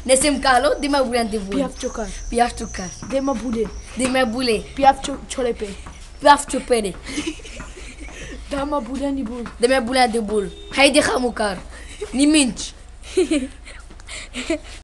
Nesem calo, dima bulan de bul. Piaf chocar. Piaf chocar. Dema boule. Dima boule. Piaf cholepe. Piaf chopere. Dama boule ni boule. Dima bulan de bul. Haydi khamukar. Ni minch.